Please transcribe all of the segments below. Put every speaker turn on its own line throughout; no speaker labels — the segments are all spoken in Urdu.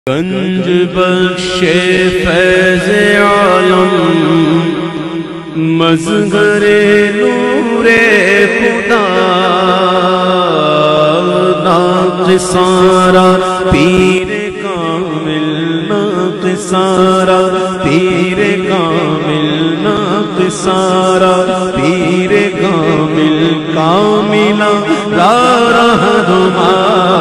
گنج بخش فیض عالم مظہر نور خدا ناقصارا پیر کامل ناقصارا پیر کامل ناقصارا پیر کامل کاملا را رہنما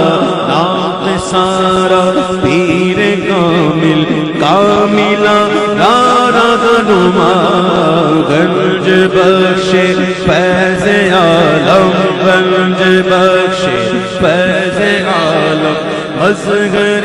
ناقصارا پیر کامل کاملا را رہنما گنج بخش فیض عالم گنج بخش فیض عالم مظہر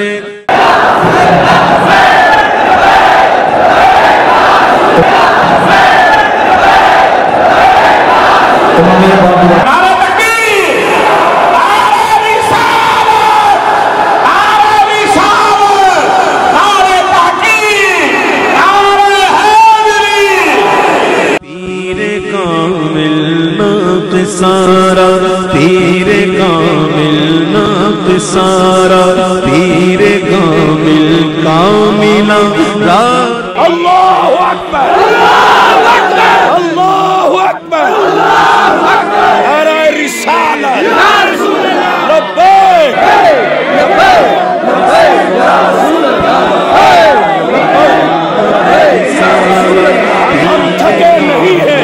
سارا پیر کامل ناقصارا پیر کامل کاملا
اللہ اکبر اللہ اکبر نعرہ رسالت لبیک لبیک یا رسول اللہ ہم تھکے نہیں ہیں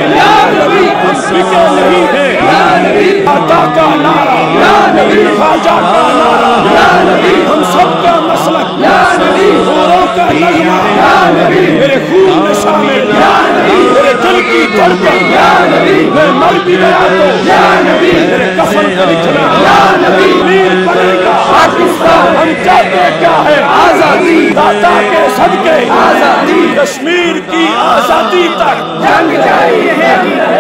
فکر نہیں ہے آقا کا نعرہ خواجہ کا نعرہ ہم سب کا مسلک حوروں کا نغمہ میرے خون میں شامل میرے دل کی دھڑکن میں مر بھی گیا تو میرے کفن پہ لکھنا پیر بنے گا ہم چاہتے کیا ہے آزادی داتا کے صدقے کشمیر کی آزادی تک جنگ جاری ہے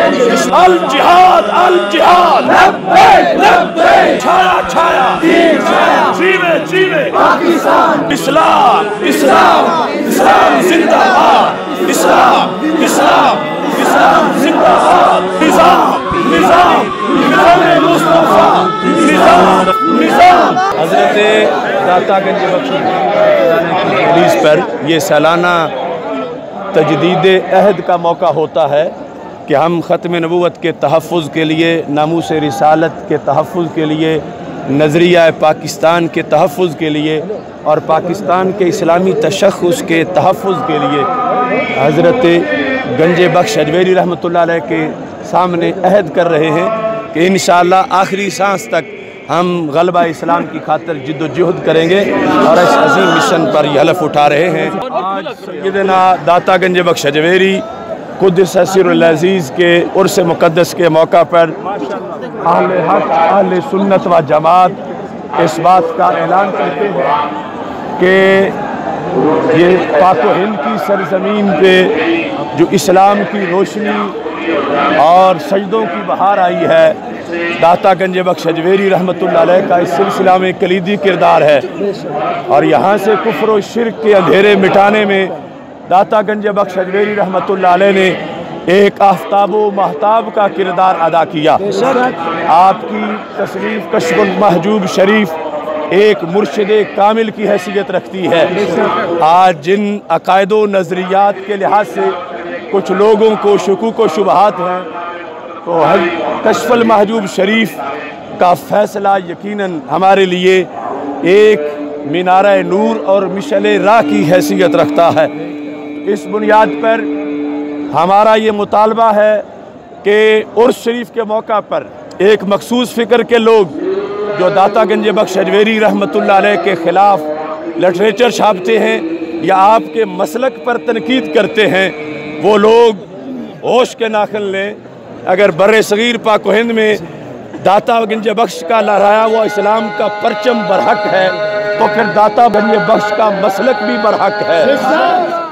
الجہاد الجہاد لبیک لبیک چھایا چھایا جیوے جیوے پاکستان اسلام اسلام اسلام زندہ باد اسلام اسلام اسلام زندہ باد نظام نظام نظام مصطفیٰ نظام نظام
حضرت داتا گنج بخش پولیس پر یہ سالانہ تجدید عہد کا موقع ہوتا ہے کہ ہم ختم نبوت کے تحفظ کے لیے ناموس رسالت کے تحفظ کے لیے نظریہ پاکستان کے تحفظ کے لیے اور پاکستان کے اسلامی تشخص کے تحفظ کے لیے حضرت گنج بخش اجویری رحمۃ اللہ علیہ کے سامنے عہد کر رہے ہیں کہ انشاءاللہ آخری سانس تک ہم غلبہ اسلام کی خاطر جد و جہد کریں گے اور اس عظیم مشن پر یہ حلف اٹھا رہے ہیں۔ آج سیدنا داتا گنج بخش اجویری قدس سر العزیز کے عرس مقدس کے موقع پر اہل حق اہل سنت و جماعت اس بات کا اعلان کرتے ہیں کہ یہ پاک و ہند کی سرزمین پہ جو اسلام کی روشنی اور سجدوں کی بہار آئی ہے، داتا گنج بخش اجویری رحمۃ اللہ علیہ کا اس سلسلہ میں کلیدی کردار ہے اور یہاں سے کفر و شرک کے اندھیرے مٹانے میں داتا گنج بخش اجویری رحمۃ اللہ علیہ نے ایک آفتاب و مہتاب کا کردار ادا کیا۔ آپ کی تصنیف کشف المحجوب شریف ایک مرشد کامل کی حیثیت رکھتی ہے۔ آج جن عقائد و نظریات کے لحاظ سے کچھ لوگوں کو شکوک و شبہات ہیں تو کشف المحجوب شریف کا فیصلہ یقیناً ہمارے لیے ایک مینارہ نور اور مشعل راہ کی حیثیت رکھتا ہے۔ اس بنیاد پر ہمارا یہ مطالبہ ہے کہ عرس شریف کے موقع پر ایک مخصوص فکر کے لوگ جو داتا گنج بخش اجویری رحمۃ اللہ علیہ کے خلاف لٹریچر چھاپتے ہیں یا آپ کے مسلک پر تنقید کرتے ہیں، وہ لوگ ہوش کے ناخن لیں۔ اگر بر صغیر پاک و ہند میں داتا گنج بخش کا لہرایا ہوا اسلام کا پرچم برحق ہے تو پھر داتا گنج بخش کا مسلک بھی برحق ہے۔